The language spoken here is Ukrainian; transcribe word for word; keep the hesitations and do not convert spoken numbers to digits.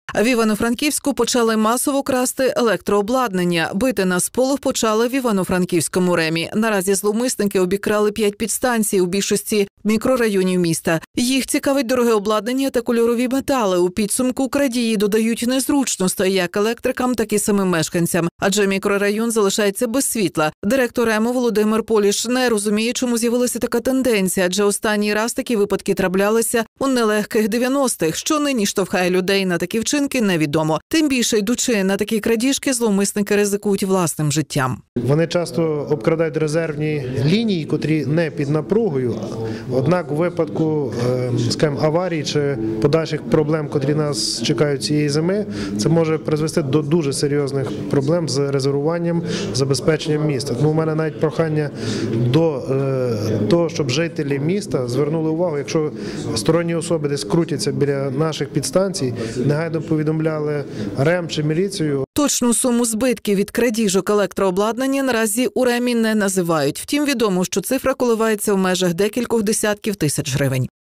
В Івано-Франківську почали масово красти електрообладнання. Бити на сполох почали в Івано-Франківському ремі. Наразі зловмисники обікрали п'ять підстанцій у більшості мікрорайонів міста. Їх цікавить дороге обладнання та кольорові метали. У підсумку крадії додають незручностей як електрикам, так і самим мешканцям. Адже мікрорайон залишається без світла. Директор РЕМу Володимир Поліш не розуміє, чому з'явилася така тенденція, адже останній раз такі випадки траплялися у нелегких дев'яностих. Що нині штовхає людей на такі вчинки, невідомо. Тим більше, йдучи на такі крадіжки, зловмисники ризикують власним життям. Вони часто обкрадають резервні лінії, котрі не під напругою. Однак у випадку, скажімо, аварій чи подальших проблем, котрі нас чекають цієї зими, це може призвести до дуже серйозних проблем з резервуванням, забезпеченням міста. Тому в мене навіть прохання до того, щоб жителі міста звернули увагу, якщо сторонні особи десь крутяться біля наших підстанцій, негайно повідомляли РЕМ чи міліцію. Точну суму збитків від крадіжок електрообладнання наразі у ремі не називають. Втім, відомо, що цифра коливається в межах декількох десятків тисяч гривень.